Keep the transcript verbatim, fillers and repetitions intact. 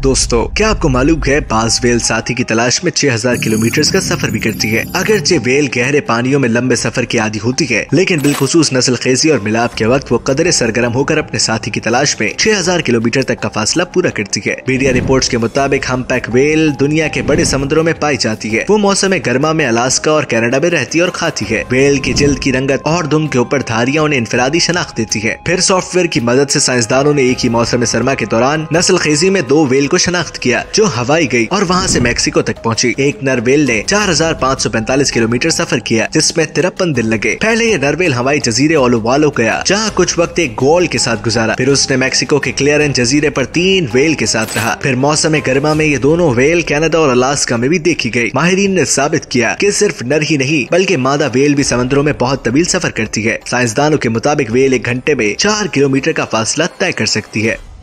दोस्तों, क्या आपको मालूम है बाज वेल साथी की तलाश में छह हज़ार किलोमीटर का सफर भी करती है। अगरचे वेल गहरे पानियों में लंबे सफर की आदी होती है, लेकिन बिलखुसूस नस्ल खेजी और मिलाप के वक्त वो कदरे सरगर्म होकर अपने साथी की तलाश में छह हज़ार किलोमीटर तक का फासला पूरा करती है। मीडिया रिपोर्ट्स के मुताबिक हम्पबैक वेल दुनिया के बड़े समुद्रों में पाई जाती है। वो मौसम गर्मा में अलास्का और कनाडा में रहती है और खाती है। वेल की जिल्द की रंगत और दुम के ऊपर धारियां उन्हें इनफरादी शनाख्त देती है। फिर सॉफ्टवेयर की मदद से साइंसदानों ने एक ही मौसम सरमा के दौरान नस्ल खेजी में दो वेल को शनाख्त किया जो हवाई गई और वहाँ से मैक्सिको तक पहुँची। एक नर वेल ने चार हजार पाँच सौ पैंतालीस किलोमीटर सफर किया, जिसमें तिरपन दिन लगे। पहले ये नर वेल हवाई जजीरे ओलोवालो गया, जहाँ कुछ वक्त एक गोल के साथ गुजारा। फिर उसने मैक्सिको के क्लियरन जजीरे पर तीन वेल के साथ रहा। फिर मौसम गर्मा में ये दोनों वेल कनाडा और अलास्का में भी देखी गई। माहिरीन ने साबित किया कि सिर्फ नर ही नहीं बल्कि मादा वेल भी समुद्रों में बहुत तवील सफर करती है। साइंसदानों के मुताबिक वेल एक घंटे में चार किलोमीटर का फासला तय कर सकती है।